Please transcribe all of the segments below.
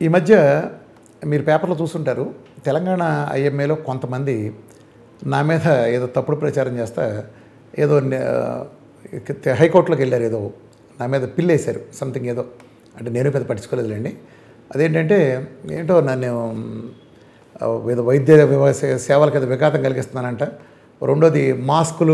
ఈ మధ్య మీరు పేపర్లో చూస్తుంటారు, తెలంగాణ ఐఎంఏలో కొంతమంది నా మీద ఏదో తప్పుడు ప్రచారం చేస్తా ఏదో హైకోర్టులోకి వెళ్ళారు, ఏదో నా మీద పిల్లేశారు సంథింగ్ ఏదో. అంటే నేను పెద్ద పట్టించుకోలేదులేండి. అదేంటంటే ఏంటో నన్ను ఏదో వైద్య సేవలకు ఏదో విఘాతం కలిగిస్తున్నానంట. రెండోది మాస్కులు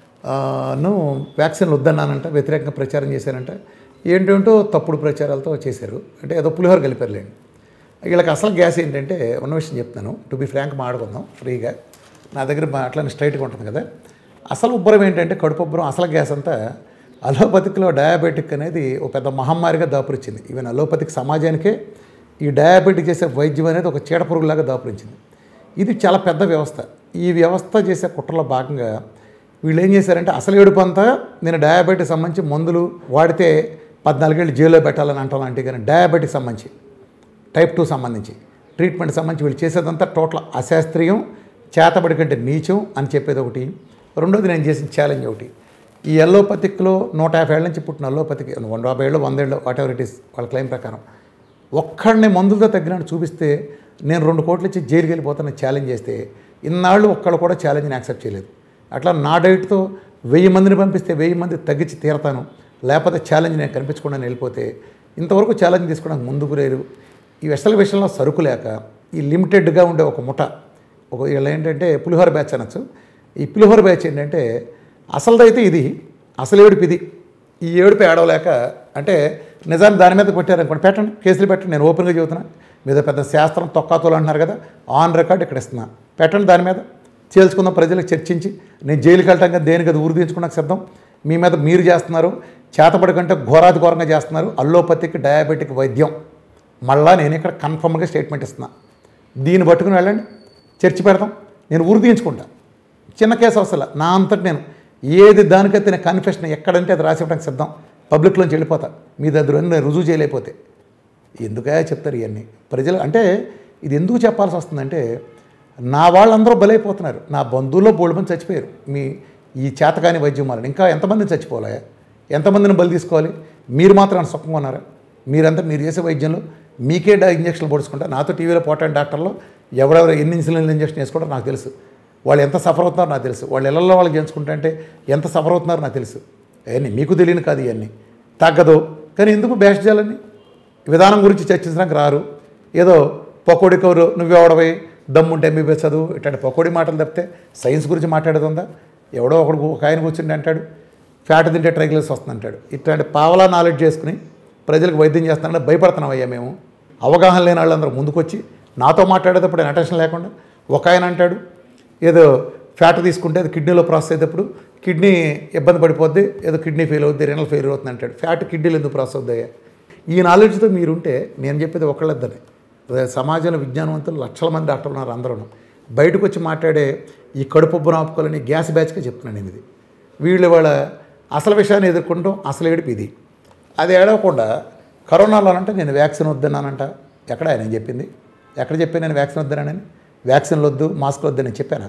వ్యాక్సిన్లు వద్దన్నానంట, వ్యతిరేకంగా ప్రచారం చేశానంట. ఏంటంటో తప్పుడు ప్రచారాలతో చేశారు. అంటే ఏదో పులిహోర కలిపారులేండి. వీళ్ళకి అసలు గ్యాస్ ఏంటంటే ఉన్న విషయం చెప్తాను, టు బి ఫ్రాంక్ మాట్లాడుకుందాం ఫ్రీగా. నా దగ్గర అట్లనే స్ట్రైట్గా ఉంటుంది కదా. అసలు ఉబ్బరం ఏంటంటే కడుపు ఉబ్బరం. అసలు గ్యాస్ అంతా అలోపతిక్లో డయాబెటిక్ అనేది ఒక పెద్ద మహమ్మారిగా దాపురించింది. ఈవెన్ అలోపతిక్ సమాజానికే ఈ డయాబెటిక్ చేసే వైద్యం అనేది ఒక చీడపురుగులాగా దాపురించింది. ఇది చాలా పెద్ద వ్యవస్థ. ఈ వ్యవస్థ చేసే కుట్రలో భాగంగా వీళ్ళు ఏం చేశారంటే అసలు ఏడుపు అంతా నేను డయాబెటిక్ సంబంధించి మందులు వాడితే 14 ఏళ్ళు జైల్లో పెట్టాలని అంటాం లాంటివి. కానీ డయాబెటిక్ సంబంధించి టైప్ 2 సంబంధించి ట్రీట్మెంట్ సంబంధించి వీళ్ళు చేసేదంతా టోటల్ అశాస్త్రీయం, చేతబడి కంటే నీచం అని చెప్పేది ఒకటి. రెండోది నేను చేసిన ఛాలెంజ్ ఒకటి. ఈ అలోపతిక్లో 150 ఏళ్ళ నుంచి పుట్టిన అలోపతికి 50 ఏళ్ళు 100 ఏళ్ళు వాట్ ఎవర్ ఇట్ ఈస్ వాళ్ళ క్లెయిమ్ ప్రకారం ఒక్కడిని మందులతో తగ్గినట్టు చూపిస్తే నేను 2 కోట్లు ఇచ్చి జైలుకి వెళ్ళిపోతానని ఛాలెంజ్ చేస్తే ఇన్నాళ్ళు ఒక్కళ్ళు కూడా ఛాలెంజ్ని యాక్సెప్ట్ చేయలేదు. అట్లా నా డైట్తో 1000 మందిని పంపిస్తే 1000 మంది తగ్గించి తీరతాను, లేకపోతే ఛాలెంజ్ నేను కనిపించకుండా వెళ్ళిపోతే ఇంతవరకు ఛాలెంజ్ తీసుకోవడానికి ముందుకు లేరు. ఈ వెసల విషయంలో సరుకు లేక ఈ లిమిటెడ్గా ఉండే ఒక ముఠ, ఒక వీళ్ళు ఏంటంటే పులిహోర బ్యాచ్ అనొచ్చు. ఈ పులిహోర బ్యాచ్ ఏంటంటే అసలుదైతే ఇది, అసలు ఏడుపు ఇది. ఈ ఏడుపు ఏడవలేక అంటే నిజాన్ని దాని మీద పెట్టారనుకోండి, పెట్టండి, కేసులు పెట్టండి. నేను ఓపెన్గా చెబుతున్నా, మీద పెద్ద శాస్త్రం తొక్కాతోలు అంటున్నారు కదా, ఆన్ రికార్డ్ ఇక్కడ ఇస్తున్నా, పెట్టండి. దాని మీద చేల్చుకుందాం, ప్రజలకు చర్చించి. నేను జైలుకి వెళ్ళటం కదా, దేనికి అది ఊరిదించుకున్నాక సిద్ధం. మీ మీద మీరు చేస్తున్నారు, చేతబడి కంటే ఘోరాతి ఘోరంగా చేస్తున్నారు అల్లోపతిక్ డయాబెటిక్ వైద్యం. మళ్ళా నేను ఇక్కడ కన్ఫర్మ్గా స్టేట్మెంట్ ఇస్తున్నా, దీన్ని పట్టుకుని వెళ్ళండి, చర్చి పెడతాం. నేను ఊరిదించుకుంటా, చిన్న కేసు అవసరం. నా అంతటి నేను ఏది దానికైతే నేను కన్ఫెషన్ ఎక్కడంటే అది రాసివ్వడానికి సిద్ధం. పబ్లిక్లోంచి వెళ్ళిపోతా, మీ దగ్గర నేను రుజువు చేయలేకపోతే. ఎందుకే చెప్తారు ఇవన్నీ ప్రజలు అంటే? ఇది ఎందుకు చెప్పాల్సి వస్తుందంటే నా వాళ్ళందరూ బలైపోతున్నారు. నా బంధువుల్లో బోల్డ్ మంది చచ్చిపోయారు మీ ఈ చేతకాని వైద్యం వల్ల. ఇంకా ఎంతమందిని చచ్చిపోవాలా? ఎంతమందిని బలి తీసుకోవాలి? మీరు మాత్రం సుఖంగా ఉన్నారా? మీరంతా మీరు చేసే వైద్యంలో మీకే ఇంజక్షన్లు పొడుచుకుంటారు. నాతో టీవీలో పోటాని డాక్టర్లు ఎవరెవరు ఎన్ని ఇన్సులిన్ ఇంజక్షన్ వేసుకుంటారో నాకు తెలుసు. వాళ్ళు ఎంత సఫర్ అవుతున్నారో నాకు తెలుసు. వాళ్ళు ఇళ్లలో వాళ్ళకి చేయించుకుంటే ఎంత సఫర్ అవుతున్నారో నాకు తెలుసు. అవన్నీ మీకు తెలియని కాదు. ఇవన్నీ తగ్గదు. కానీ ఎందుకు బ్యాష్ చేయాలని? విధానం గురించి చర్చించడానికి రారు. ఏదో పకోడీ కౌరు నువ్వెవడవై దమ్ముంటే ఎంబీబీఎస్ చదువు ఇట్లాంటి పకోడీ మాటలు తప్పితే సైన్స్ గురించి మాట్లాడేది ఎవడో ఒకడు ఒక ఆయన కూర్చుండి అంటాడు ఫ్యాట్ తింటే ట్రైగ్లిసరైడ్స్ వస్తుంది అంటాడు. ఇట్లాంటి పావలా నాలెడ్జ్ చేసుకుని ప్రజలకు వైద్యం చేస్తానంటే భయపడుతున్నామయ్యా మేము. అవగాహన లేని వాళ్ళందరూ ముందుకొచ్చి నాతో మాట్లాడేటప్పుడు అటెన్షన్ లేకుండా ఒక ఆయన అంటాడు ఏదో ఫ్యాట్ తీసుకుంటే అది కిడ్నీలో ప్రాసెస్ అయ్యేటప్పుడు కిడ్నీ ఇబ్బంది పడిపోద్ది, ఏదో కిడ్నీ ఫెయిల్ అవుద్ది, రెనల్ ఫెయిల్ అవుతుంది అంటాడు. ఫ్యాట్ కిడ్నీలు ఎందుకు ప్రాసెస్ అవుతాయా? ఈ నాలెడ్జ్తో మీరుంటే నేను చెప్పేది ఒకళ్ళిద్దరే. సమాజంలో విజ్ఞానవంతులు లక్షల మంది డాక్టర్లు ఉన్నారు. అందరూ బయటకు వచ్చి మాట్లాడే ఈ కడుపు ఆపుకోవాలని గ్యాస్ బ్యాచ్గా చెప్తున్నాను నేను. ఇది వీళ్ళు వాళ్ళ అసలు విషయాన్ని ఎదుర్కొంటాం. అసలు ఏడుపు ఇది. అది ఏడవకుండా కరోనాలో అంటే నేను వ్యాక్సిన్ వద్దన్నానంట. ఎక్కడ నేను చెప్పింది? ఎక్కడ చెప్పాను నేను వ్యాక్సిన్ వద్దనానని? వ్యాక్సిన్లు వద్దు, మాస్కులు వద్దని చెప్పాను.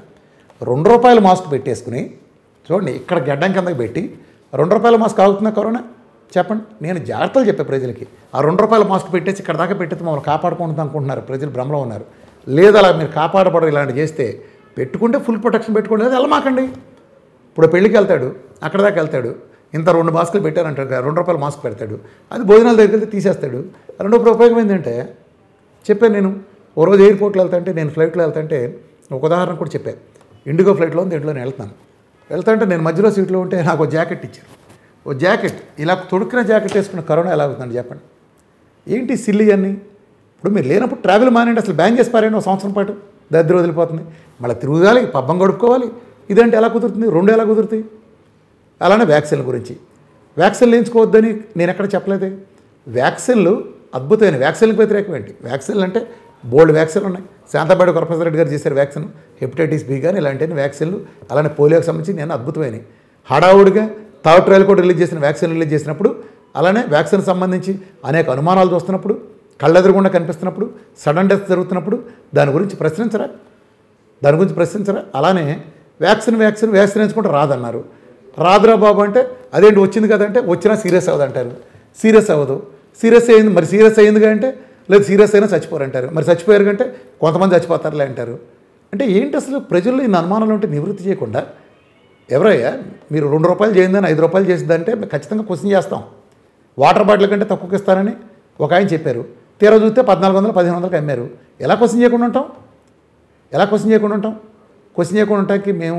₹2 మాస్క్ పెట్టేసుకుని చూడండి, ఇక్కడ గడ్డం కిందకి పెట్టి ₹2 మాస్క్ ఆగుతుందా కరోనా? చెప్పండి. నేను జాగ్రత్తలు చెప్పే ప్రజలకి. ఆ ₹2 మాస్క్ పెట్టేసి ఇక్కడ దాకా పెట్టేసి మమ్మల్ని కాపాడుకుంటుంది అనుకుంటున్నారు. ప్రజలు భ్రమలో ఉన్నారు. లేదు అలా మీరు కాపాడబడరు ఇలాంటి చేస్తే పెట్టుకుంటే ఫుల్ ప్రొటెక్షన్ పెట్టుకోండి. లేదు వెళ్ళమాకండి. ఇప్పుడు పెళ్ళికి వెళ్తాడు, అక్కడ దాకా వెళ్తాడు, ఇంత 2 మాస్కులు పెట్టారంటాడు, ₹2 మాస్క్ పెడతాడు. అది భోజనాల దగ్గరికి వెళ్తే తీసేస్తాడు. రెండో ఉపయోగం ఏంటంటే చెప్పాను నేను. ఓ రోజు ఎయిర్పోర్ట్లో వెళ్తాంటే, నేను ఫ్లైట్లో వెళ్తాంటే ఒక ఉదాహరణ కూడా చెప్పాను. ఇండిగో ఫ్లైట్లో ఉంది, దీంట్లో నేను వెళ్తాంటే నేను మధ్యలో సీట్లో ఉంటే నాకు ఒక జాకెట్ ఇచ్చారు. ఓ జాకెట్ ఇలా తొడుక్కున జాకెట్ వేసుకున్న కరోనా ఎలా అవుతుందండి చెప్పండి? ఏంటి సిల్లి అన్నీ? ఇప్పుడు మీరు లేనప్పుడు ట్రావెల్ మానేయండి, అసలు బ్యాన్ చేసి పారేయండి. 1 సంవత్సరం పాటు దరిద్రం వదిలిపోతుంది. మళ్ళీ తిరగాలి, పబ్బం గడుపుకోవాలి. ఇదంటే ఎలా కుదురుతుంది? 2 ఎలా కుదురుతాయి? అలానే వ్యాక్సిన్ల గురించి, వ్యాక్సిన్లు వేయించుకోవద్దని నేను ఎక్కడ చెప్పలేదే. వ్యాక్సిన్లు అద్భుతమైన, వ్యాక్సిన్లకు వ్యతిరేకం ఏంటి? వ్యాక్సిన్లు అంటే బోల్డ్ వ్యాక్సిన్లు ఉన్నాయి. శాంతాబాడి ప్రొఫెసర్ రెడ్డి గారు చేశారు వ్యాక్సిన్, హెపటైటిస్ బి కానీ ఇలాంటి వ్యాక్సిన్లు. అలానే పోలియోకి సంబంధించి నేను అద్భుతమైనవి. హడావుడిగా థర్డ్ ట్రయల్ కూడా రిలీజ్ చేసిన వ్యాక్సిన్ రిలీజ్ చేసినప్పుడు, అలానే వ్యాక్సిన్ సంబంధించి అనేక అనుమానాలు చూస్తున్నప్పుడు, కళ్ళెదురుగుండా కనిపిస్తున్నప్పుడు, సడన్ డెత్ జరుగుతున్నప్పుడు దాని గురించి ప్రశ్నించరా? అలానే వ్యాక్సిన్ వేయించుకుంటే రాదన్నారు. రాదురా బాబు అంటే అదేంటి వచ్చింది కదంటే వచ్చినా సీరియస్ అవ్వదు అంటారు. సీరియస్ అవ్వదు. సీరియస్ అయ్యింది. మరి సీరియస్ అయ్యిందిగా అంటే లేదు సీరియస్ అయినా చచ్చిపోరంటారు. మరి చచ్చిపోయారు కంటే కొంతమంది చచ్చిపోతారులే అంటారు. అంటే ఏంటి అసలు ప్రజల్లో ఇన్ని అనుమానాలు ఉంటే నివృత్తి చేయకుండా ఎవరయ్యా మీరు ₹2 చేయిందని ₹5 చేసిందంటే ఖచ్చితంగా క్వశ్చన్ చేస్తాం. వాటర్ బాటిల్ కంటే తక్కువకి ఇస్తారని ఒక ఆయన చెప్పారు. తీరా చూస్తే 1400, 1500కి అమ్మారు. ఎలా క్వశ్చన్ చేయకుండా ఉంటాం? ఎలా క్వశ్చన్ చేయకుండా ఉంటాం? క్వశ్చన్ చేయకుండా ఉంటానికి మేము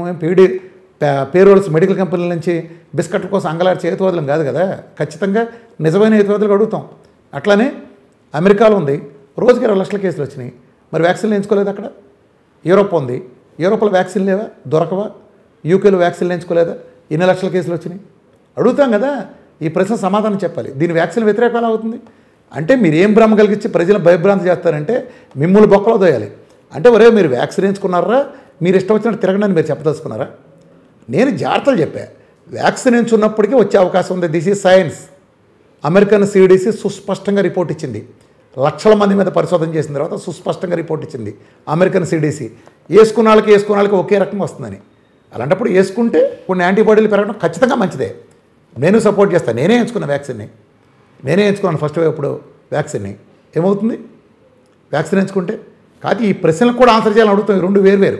పేరోల్స్ మెడికల్ కంపెనీల నుంచి బిస్కట్ల కోసం అంగలాడి హేతువాదులం కాదు కదా. ఖచ్చితంగా నిజమైన హేతువాదులకు అడుగుతాం. అట్లానే అమెరికాలో ఉంది, రోజుకి 20 లక్షల కేసులు వచ్చినాయి. మరి వ్యాక్సిన్లు ఎంచుకోలేదు అక్కడ. యూరోప్ ఉంది, యూరోప్లో వ్యాక్సిన్ లేవా, దొరకవా? యూకేలో వ్యాక్సిన్లు ఎంచుకోలేదా, ఎన్ని లక్షల కేసులు వచ్చినాయి? అడుగుతాం కదా. ఈ ప్రశ్న సమాధానం చెప్పాలి. దీని వ్యాక్సిన్ వ్యతిరేకం ఎలా అవుతుంది? అంటే మీరు ఏం భ్రమ కలిగించి ప్రజలను భయభ్రాంతి చేస్తారంటే మిమ్మల్ని బొక్కలో దోయాలి. అంటే ఒరే మీరు వ్యాక్సిన్ ఎంచుకున్నారా, మీరు ఇష్టం వచ్చినట్టు తిరగడానికి మీరు చెప్పదలుచుకున్నారా? నేను జాగ్రత్తలు చెప్పా. వ్యాక్సిన్ ఎంచుకున్నప్పటికీ వచ్చే అవకాశం ఉంది. This is science. American CDC సుస్పష్టంగా రిపోర్ట్ ఇచ్చింది. లక్షల మంది మీద పరిశోధన చేసిన తర్వాత సుస్పష్టంగా రిపోర్ట్ ఇచ్చింది అమెరికన్ CDC. వేసుకున్న వాళ్ళకి ఒకే రకంగా వస్తుందని. అలాంటప్పుడు వేసుకుంటే కొన్ని యాంటీబాడీలు పెరగడం ఖచ్చితంగా మంచిదే. నేను సపోర్ట్ చేస్తాను. నేనే ఎంచుకున్న వ్యాక్సిన్ని. నేనే ఎంచుకున్నాను ఫస్ట్ ఇప్పుడు వ్యాక్సిన్ని. ఏమవుతుంది వ్యాక్సిన్ ఎంచుకుంటే? కాదు ఈ ప్రశ్నలకు కూడా ఆన్సర్ చేయాలని అడుగుతాం. ఈ రెండు వేరు.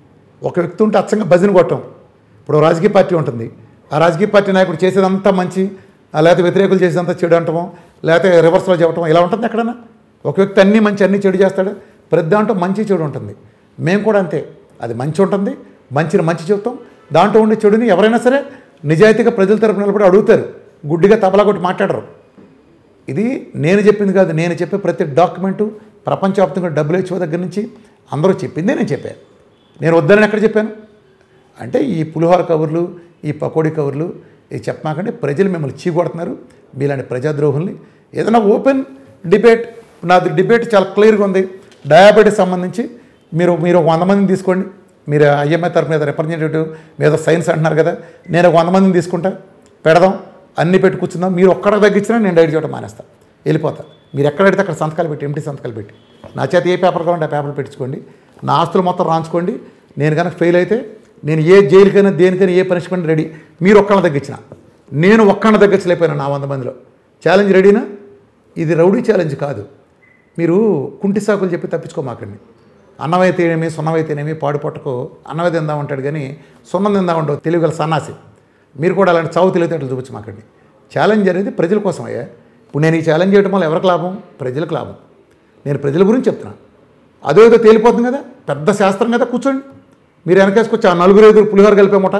ఒక వ్యక్తి ఉంటే అచ్చంగా భజన కొట్టం. ఇప్పుడు రాజకీయ పార్టీ ఉంటుంది. ఆ రాజకీయ పార్టీ నాయకుడు చేసేదంతా మంచి, లేకపోతే వ్యతిరేకులు చేసేదంతా చెడు అంటామో, లేకపోతే రివర్స్లో చెప్పటం ఇలా ఉంటుంది ఎక్కడన్నా. ఒక వ్యక్తి అన్నీ మంచి అన్నీ చెడు చేస్తాడు. ప్రతి దాంట్లో మంచి చెడు ఉంటుంది. మేము కూడా అంతే. అది మంచి ఉంటుంది, మంచిని మంచి చెప్తాం. దాంట్లో ఉండే చెడుని ఎవరైనా సరే నిజాయితీగా ప్రజల తరపున నిలబడి అడుగుతారు. గుడ్డిగా తబలా కొట్టి మాట్లాడరు. ఇది నేను చెప్పింది కాదు. నేను చెప్పే ప్రతి డాక్యుమెంటు ప్రపంచవ్యాప్తంగా WHO దగ్గర నుంచి అందరూ చెప్పిందే నేను చెప్పాను. నేను వద్దని ఎక్కడ చెప్పాను? అంటే ఈ పులిహోర కవర్లు, ఈ పకోడీ కవర్లు ఇది చెప్పమాకంటే ప్రజలు మిమ్మల్ని చీకొడుతున్నారు. మీలాంటి ప్రజాద్రోహుల్ని ఏదైనా ఓపెన్ డిబేట్, నాది డిబేట్ చాలా క్లియర్గా ఉంది. డయాబెటీస్ సంబంధించి మీరు 100 మందిని తీసుకోండి. మీరు IMA తరఫున మీద రిప్రజెంటేటివ్ మీద సైన్స్ అంటున్నారు కదా, నేను 100 మందిని తీసుకుంటా, పెడదాం, అన్నీ పెట్టి కూర్చుందాం. మీరు ఒక్కడ తగ్గించినా నేను డైట్ చేయడం మానేస్తాను, వెళ్ళిపోతా. మీరు ఎక్కడైతే అక్కడ సంతకాలు పెట్టి, ఎంటీ సంతకాలు పెట్టి, నా చేత ఏ పేపర్ కావాలంటే ఆ పేపర్ పెట్టించుకోండి. నా ఆస్తులు మొత్తం రాంచుకోండి. నేను కనుక ఫెయిల్ అయితే నేను ఏ జైలుకైనా దేనికైనా ఏ పనిష్మెంట్ రెడీ. మీరు ఒక్కళ్ళని తగ్గించిన, నేను ఒక్కళ్ళని తగ్గించలేకపోయినా నా 100 మందిలో. ఛాలెంజ్ రెడీనా? ఇది రౌడీ ఛాలెంజ్ కాదు. మీరు కుంటి సాకులు చెప్పి తప్పించుకోమాకండి. అన్నమైతేనేమి సున్నమైతేనేమి పాడు పట్టుకో అన్నమే తిందామంటాడు కానీ సున్నం తిందామంటావు తెలివిగల సన్నాసి. మీరు కూడా అలాంటి చావు తెలివితేటలు చూపించమాకండి. ఛాలెంజ్ అనేది ప్రజల కోసం అయ్యా. ఇప్పుడు నేను ఈ ఛాలెంజ్ చేయడం వల్ల ఎవరికి లాభం? ప్రజలకు లాభం. నేను ప్రజల గురించి చెప్తున్నాను. అదేదో తేలిపోతుంది కదా, పెద్ద శాస్త్రం కదా. కూర్చోండి. మీరు వెనకేసుకొచ్చి ఆ 4 పులిహోర కలిపేమట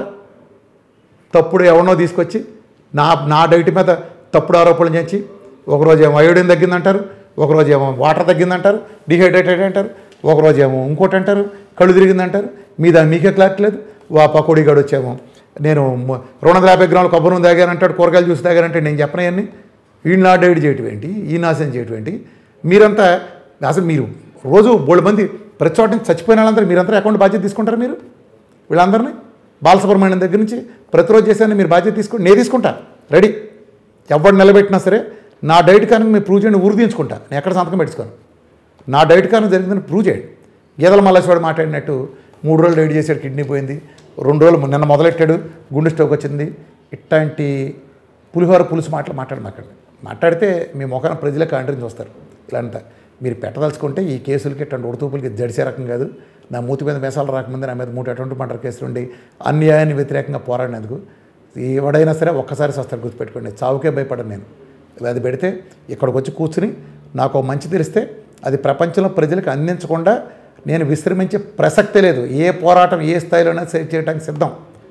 తప్పుడు ఎవరినో తీసుకొచ్చి నా డైట్ మీద తప్పుడు ఆరోపణలు చేసి ఒకరోజు ఏమో అయోడిన్ తగ్గిందంటారు, ఒకరోజు ఏమో వాటర్ తగ్గిందంటారు, డిహైడ్రేటెడ్ అంటారు, ఒకరోజు ఏమో ఇంకోటి అంటారు, కళ్ళు తిరిగిందంటారు. మీకే క్లారిటీ లేదు. పకోడీ గడు వచ్చేమో నేను 250 గ్రాముల కొబ్బరి నూనె తాగానంటాడు, కూరగాయలు జ్యూస్ తాగానంటే నేను చెప్పనవన్నీ. వీళ్ళు నా డైట్ చేయటం ఏంటి, ఈ నాశనం చేయటం ఏంటి? మీరంతా అసలు మీరు రోజు బోల్డ్ మంది ప్రతి చోట నుంచి చచ్చిపోయిన వాళ్ళందరూ మీరంతా అకౌంట్ బాధ్యత తీసుకుంటారు. మీరు వీళ్ళందరినీ బాలసుబ్రహ్మణ్యం దగ్గర నుంచి ప్రతిరోజు చేశాను మీరు బాధ్యత తీసుకోండి. నేను తీసుకుంటా, రెడీ. ఎవరు నిలబెట్టినా సరే నా డైట్ కారణం మీరు ప్రూవ్ చేయండి, ఊరు తీయించుకుంటా. నేను ఎక్కడ సంతకం పెట్టుకోను. నా డైట్ కారణం జరిగిందని ప్రూవ్ చేయండి. గీదల మల్లేశ్వరుడు మాట్లాడినట్టు 3 రోజులు డైట్ చేశాడు, కిడ్నీ పోయింది, 2 రోజులు నిన్న మొదలెట్టాడు, గుండె స్ట్రోక్ వచ్చింది. ఇట్లాంటి పులిహోర పులుసు మాట్లాడితే మీ ముఖాన్ని ప్రజలే కాంట్రించి వస్తారు. ఇలాంటి మీరు పెట్టదలుచుకుంటే ఈ కేసులకి ఇట్లాంటి ఉడతూపులకి జడిసే రకం కాదు. నా మూతి మీద మేసాలు రాకముందే నా మీద 3 అటువంటి మర్డర్ కేసులు ఉండి అన్యాయాన్ని వ్యతిరేకంగా పోరాడినందుకు ఎవడైనా సరే ఒక్కసారి వస్తారు, గుర్తుపెట్టుకోండి. చావుకే భయపడను నేను. అది పెడితే ఇక్కడికి వచ్చి కూర్చుని నాకు మంచి తెలిస్తే అది ప్రపంచంలో ప్రజలకు అందించకుండా నేను విశ్రమించే ప్రసక్తే లేదు. ఏ పోరాటం ఏ స్థాయిలోనే చేయడానికి సిద్ధం.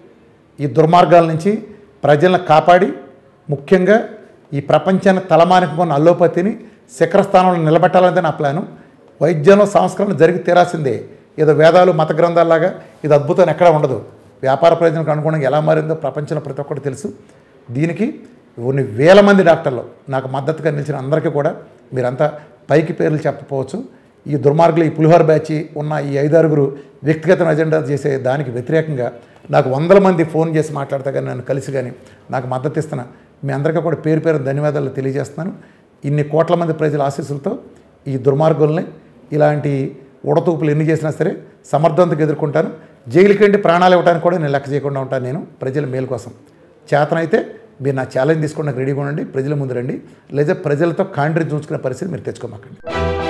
ఈ దుర్మార్గాల నుంచి ప్రజలను కాపాడి ముఖ్యంగా ఈ ప్రపంచాన్ని తలమానికున్న అల్లోపతిని శిఖరస్థానంలో నిలబెట్టాలనేది నా ప్లాను. వైద్యంలో సంస్కరణ జరిగి తీరాల్సిందే. ఏదో వేదాలు మత గ్రంథాల్లాగా ఇది అద్భుతం ఎక్కడా ఉండదు. వ్యాపార ప్రయోజనాలకు అనుగుణంగా ఎలా మారిందో ప్రపంచంలో ప్రతి ఒక్కటి తెలుసు. దీనికి కొన్ని వేల మంది డాక్టర్లు నాకు మద్దతుగా నిలిచిన అందరికీ కూడా మీరంతా పైకి పేర్లు చెప్పకపోవచ్చు. ఈ దుర్మార్గులు, ఈ పులిహోర బ్యాచ్ ఉన్న ఈ 5-6 వ్యక్తిగత ఎజెండా చేసే దానికి వ్యతిరేకంగా నాకు 100 మంది ఫోన్ చేసి మాట్లాడతా కానీ నన్ను కలిసి కానీ నాకు మద్దతు ఇస్తున్నా మీ అందరికీ కూడా పేరు ధన్యవాదాలు తెలియజేస్తున్నాను. ఇన్ని కోట్ల మంది ప్రజల ఆశీస్సులతో ఈ దుర్మార్గుల్ని ఇలాంటి ఉడతూపులు ఎన్ని చేసినా సరే సమర్థవంతంగా ఎదుర్కొంటాను. జైలుకి ప్రాణాలు ఇవ్వడానికి కూడా నేను లెక్క చేయకుండా ఉంటాను. నేను ప్రజల మేలు కోసం చేతనైతే మీరు నా ఛాలెంజ్ తీసుకొని నాకు రెడీగా ఉండండి, ప్రజల ముందు రండి, లేదా ప్రజలతో కాంట్రీ చూసుకునే పరిస్థితి మీరు తెచ్చుకోమాకండి.